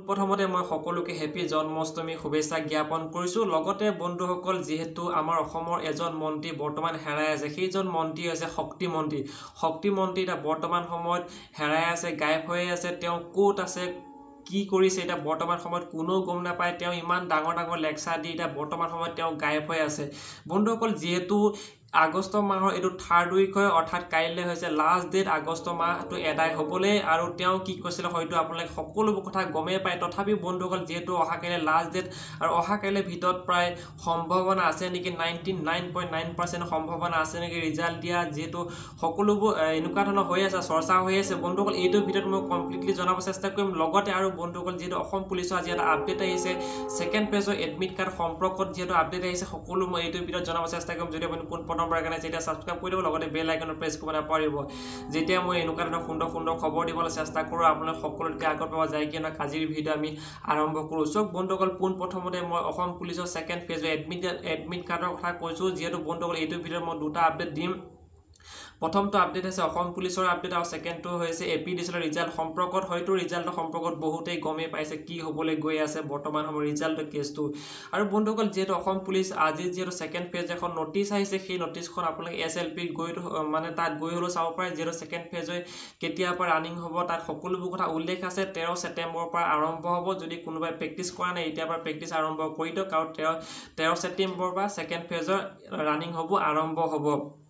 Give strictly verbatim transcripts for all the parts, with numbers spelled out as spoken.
পোনপ্ৰথমতে মই সকলোকে হেপী জন্মাষ্টমী শুভেচ্ছা জ্ঞাপন কৰিছোঁ। লগতে বন্ধুসকল, যিহেতু আমাৰ অসমৰ এজন মন্ত্ৰী বৰ্তমান হেৰাই আছে, সেইজন মন্ত্ৰী হৈছে শক্তি মন্ত্ৰী। শক্তি মন্ত্ৰী এতিয়া বৰ্তমান সময়ত হেৰাই আছে, গায়ব হৈ আছে। তেওঁ ক'ত আছে, কি কৰিছে এতিয়া বৰ্তমান সময়ত কোনো গম নাপায়। তেওঁ ইমান ডাঙৰ ডাঙৰ লেকচাৰ দি এতিয়া বৰ্তমান সময়ত তেওঁ গায়ব হৈ আছে। বন্ধুসকল, যিহেতু আগষ্ট মাহৰ এইটো থাৰ্ড উইক হয়, অৰ্থাৎ কাইলৈ হৈছে লাষ্ট ডেট আগষ্ট মাহটো এদায় হ'বলৈ। আৰু তেওঁ কি কৈছিলে হয়তো আপোনালোকে সকলোবোৰ কথা গমেই পায়। তথাপিও বন্ধুসকল, যিহেতু অহা কাইলৈ লাষ্ট ডেট আৰু অহা কাইলৈ ভিতৰত প্ৰায় সম্ভাৱনা আছে নেকি ninety nine point nine percent সম্ভাৱনা আছে নেকি ৰিজাল্ট দিয়া। যিহেতু সকলোবোৰ এনেকুৱা ধৰণৰ হৈ আছে, চৰ্চা হৈ আছে। বন্ধুসকল, এইটোৰ ভিতৰত মই কমপ্লিটলি জনাব চেষ্টা কৰিম। লগতে আৰু বন্ধুসকল, যিহেতু অসম পুলিচৰ আজি এটা আপডেট আহিছে, ছেকেণ্ড পেজৰ এডমিট কাৰ্ড সম্পৰ্কত যিহেতু আপডেট আহিছে, সকলো মই এইটোৰ ভিতৰত জনাব চেষ্টা কৰিম। যদি আপুনি পোনপ্ৰথমবাৰ কাৰণে যেতিয়া ছাবস্ক্ৰাইব কৰি দিব, লগতে বেল আইকনত প্ৰেছ কৰিব নাপাহৰিব। যেতিয়া মই এনেকুৱা ধৰণৰ সুন্দৰ সুন্দৰ খবৰ দিবলৈ চেষ্টা কৰোঁ, আপোনালোক সকলোতকৈ আগত পোৱা যায় কিয়নো আজিৰ ভিডিঅ' আমি আৰম্ভ কৰোঁ। চব বন্ধুসকল, পোনপ্ৰথমতে মই অসম পুলিচৰ ছেকেণ্ড পেজৰ এডমিট এডমিট কাৰ্ডৰ কথা কৈছোঁ। যিহেতু বন্ধুসকল, এইটোৰ ভিতৰত মই দুটা আপডেট দিম। প্ৰথমটো আপডেট হৈছে অসম পুলিচৰ আপডেট আৰু ছেকেণ্ডটো হৈছে এপিডিচিএলৰ ৰিজাল্ট সম্পৰ্কত। হয়তো ৰিজাল্টৰ সম্পৰ্কত বহুতেই গমেই পাইছে কি হ'বলৈ গৈ আছে বৰ্তমান সময়ৰ ৰিজাল্টৰ কেছটো। আৰু বন্ধুসকল, যিহেতু অসম পুলিচ আজি যিহেতু ছেকেণ্ড পেজ এখন নটিচ আহিছে, সেই নটিচখন আপোনালোকে এছ এল পি গৈ মানে তাত গৈ হ'লেও চাব পাৰে। যিহেতু ছেকেণ্ড পেজ হৈ কেতিয়াৰ পৰা ৰানিং হ'ব তাত সকলোবোৰ কথা উল্লেখ আছে। তেৰ ছেপ্টেম্বৰৰ পৰা আৰম্ভ হ'ব। যদি কোনোবাই প্ৰেক্টিচ কৰা নাই এতিয়াৰ পৰা প্ৰেক্টিচ আৰম্ভ কৰি দিয়ক, আৰু তেৰ তেৰ ছেপ্টেম্বৰৰ পৰা ছেকেণ্ড পেজৰ ৰানিং হ'ব আৰম্ভ হ'ব।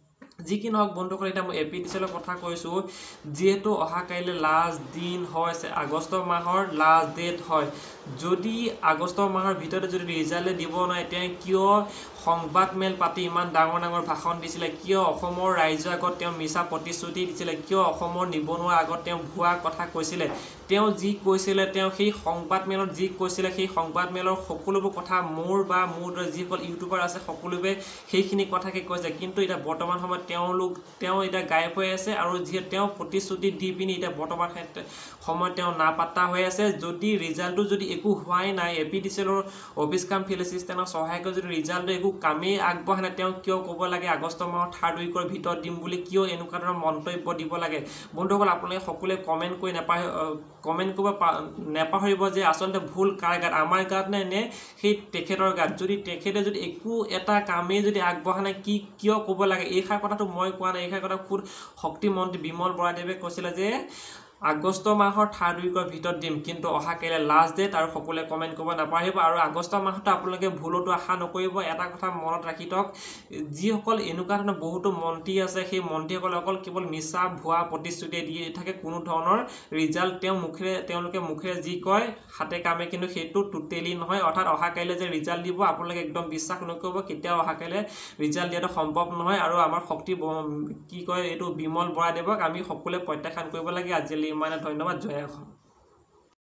যি কি নহওক বন্ধুসকল, এতিয়া মই এপিডিচিএলৰ কথা কৈছোঁ। যিহেতু অহা কাইলৈ লাষ্ট দিন হয়, আগষ্ট মাহৰ লাষ্ট ডেট হয়। যদি আগষ্ট মাহৰ ভিতৰতে যদি ৰিজাল্টে দিব নোৱাৰে, তেওঁ কিয় সংবাদ মেল পাতি ইমান ডাঙৰ ডাঙৰ ভাষণ দিছিলে? কিয় অসমৰ ৰাইজৰ আগত তেওঁ মিছা প্ৰতিশ্ৰুতি দিছিলে? কিয় অসমৰ নিবনুৱাৰ আগত তেওঁ ভুৱা কথা কৈছিলে? তেওঁ যি কৈছিলে, তেওঁ সেই সংবাদ মেলত যি কৈছিলে, সেই সংবাদ মেলৰ সকলোবোৰ কথা মোৰ বা মোৰ দৰে যিসকল ইউটিউবাৰ আছে সকলোৱে সেইখিনি কথাকে কৈছে। কিন্তু এতিয়া বৰ্তমান সময়ত তেওঁলোক তেওঁ এতিয়া গায়ব হৈ আছে। আৰু যিহেতু তেওঁ প্ৰতিশ্ৰুতি দি পিনি এতিয়া বৰ্তমান সময়ত তেওঁ নাপাত্তা হৈ আছে। যদি ৰিজাল্টটো যদি একো হোৱাই নাই, এপিডিচিএলৰ অফিচ কাম ফিল্ড এছিষ্টেণ্টৰ সহায়কৈ যদি ৰিজাল্টটো একো কামেই আগবঢ়াই নাই, তেওঁ কিয় ক'ব লাগে আগষ্ট মাহৰ থাৰ্ড উইকৰ ভিতৰত দিম বুলি? কিয় এনেকুৱা ধৰণৰ মন্তব্য দিব লাগে? বন্ধুসকল, আপোনালোকে সকলোৱে কমেণ্ট কৰি নাপাহৰি কমেণ্ট কৰিব নাপাহৰিব যে আচলতে ভুল কাৰ গাত, আমাৰ গাত নে নে সেই তেখেতৰ গাত? যদি তেখেতে যদি একো এটা কামেই যদি আগবঢ়া নাই, কি কিয় ক'ব লাগে? এইষাৰ কথাটো মই কোৱা নাই, এইষাৰ কথা খুদ শক্তি মন্ত্ৰী বিমল বৰাদেৱে কৈছিলে যে আগষ্ট মাহৰ থাৰ্ড উইকৰ ভিতৰত দিম। কিন্তু অহা কাইলৈ লাষ্ট ডেট, আৰু সকলোৱে কমেণ্ট কৰিব নাপাহৰিব। আৰু আগষ্ট মাহতো আপোনালোকে ভুলতো আশা নকৰিব। এটা কথা মনত ৰাখি থওক, যিসকল এনেকুৱা ধৰণৰ বহুতো মন্ত্ৰী আছে, সেই মন্ত্ৰীসকলে অকল কেৱল মিছা ভুৱা প্ৰতিশ্ৰুতি দি থাকে। কোনো ধৰণৰ ৰিজাল্ট তেওঁ মুখেৰে তেওঁলোকে মুখেৰে যি কয় হাতে কামে কিন্তু সেইটো টোটেলি নহয়। অৰ্থাৎ অহা কাইলৈ যে ৰিজাল্ট দিব আপোনালোকে একদম বিশ্বাস নকৰিব, কেতিয়াও অহা কাইলৈ ৰিজাল্ট দিয়াটো সম্ভৱ নহয়। আৰু আমাৰ শক্তি কি কয় এইটো বিমল বৰাদেৱক আমি সকলোৱে প্ৰত্যাখ্যান কৰিব লাগে। আজিলৈ ইমানে, ধন্যবাদ। জয় অসম।